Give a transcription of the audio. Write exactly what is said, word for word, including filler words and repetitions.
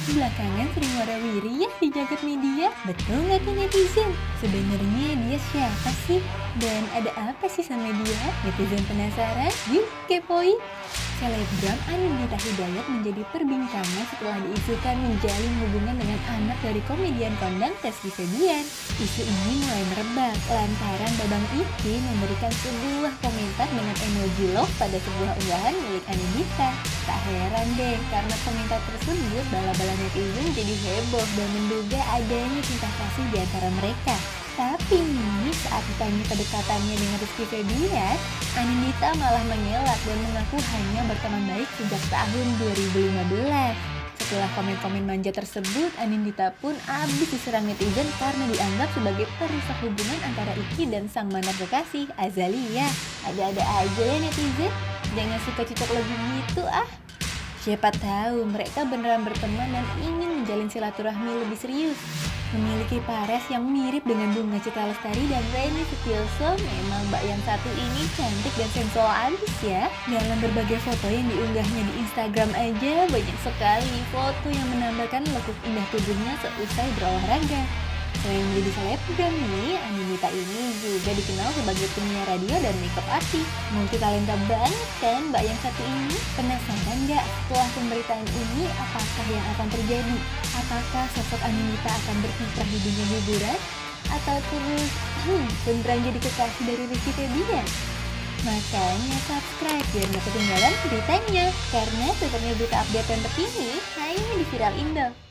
belakangan sering warawiri ya di jagat media. Betul nggak tuh netizen? Sebenarnya dia siapa sih? Dan ada apa sih sama dia? Netizen penasaran? Yuk kepoin! Selebgram Anindita Hidayat menjadi perbincangan setelah diisukan menjalin hubungan dengan anak dari komedian kondang Rizky Febian. Isu ini mulai merebak lantaran Babang Ipin memberikan sebuah komentar dengan emoji love pada sebuah unggahan milik Anindita. Tak heran deh, karena komentar tersebut bala-bala netizen jadi heboh dan menduga adanya cinta kasih di antara mereka. Tapi nih, saat ditanya kedekatannya dengan Rizky Febian, Anindita malah mengelak dan mengaku hanya berteman baik sejak tahun dua ribu lima belas. Setelah komen-komen manja tersebut, Anindita pun abis diserang netizen karena dianggap sebagai perusak hubungan antara Iki dan sang mantan kekasih, Azalia. Ada-ada aja ya netizen, jangan suka cocok logi gitu ah. Siapa tahu mereka beneran berteman dan ingin menjalin silaturahmi lebih serius. Memiliki paras yang mirip dengan Bunga Citra Lestari dan Reni Setiaso, memang mbak yang satu ini cantik dan sensual abis ya. Dalam berbagai foto yang diunggahnya di Instagram aja, banyak sekali foto yang menambahkan lekuk indah tubuhnya seusai berolahraga. Selain menjadi selebgram nih, Anindita ini juga dikenal sebagai penyiar radio dan makeup artist. Multi talenta banget kan mbak yang satu ini? Penasaran nggak setelah pemberitaan ini apakah yang akan terjadi? Apakah sosok Anindita akan berkiprah di dunia hiburan? Atau terus hmm, beneran jadi kekasih dari Rizky Febian? Makanya subscribe biar nggak ketinggalan beritanya. Karena sebenarnya berita update yang terkini hanya di Viral Indo.